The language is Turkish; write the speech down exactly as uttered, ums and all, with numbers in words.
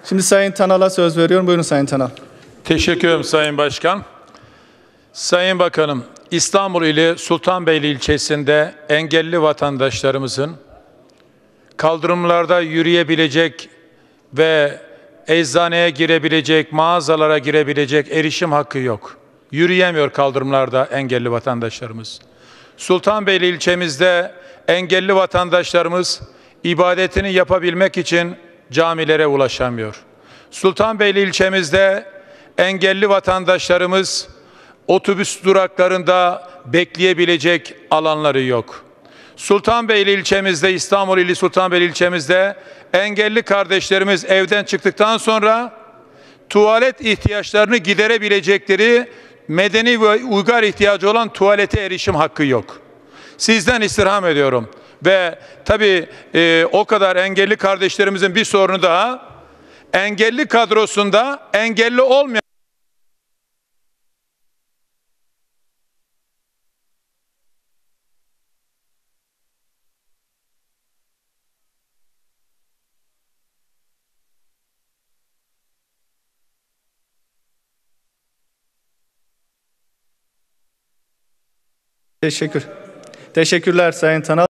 Şimdi Sayın Tanal'a söz veriyorum. Buyurun Sayın Tanal. Teşekkür ederim Sayın Başkan. Sayın Bakanım, İstanbul ili Sultanbeyli ilçesinde engelli vatandaşlarımızın kaldırımlarda yürüyebilecek ve eczaneye girebilecek, mağazalara girebilecek erişim hakkı yok. Yürüyemiyor kaldırımlarda engelli vatandaşlarımız. Sultanbeyli ilçemizde engelli vatandaşlarımız ibadetini yapabilmek için camilere ulaşamıyor. Sultanbeyli ilçemizde engelli vatandaşlarımız otobüs duraklarında bekleyebilecek alanları yok. Sultanbeyli ilçemizde, İstanbul ili Sultanbeyli ilçemizde engelli kardeşlerimiz evden çıktıktan sonra tuvalet ihtiyaçlarını giderebilecekleri medeni ve uygar ihtiyacı olan tuvalete erişim hakkı yok. Sizden istirham ediyorum ve tabii e, o kadar engelli kardeşlerimizin bir sorunu daha, engelli kadrosunda engelli olmayan Teşekkür. Teşekkürler Sayın Tanal.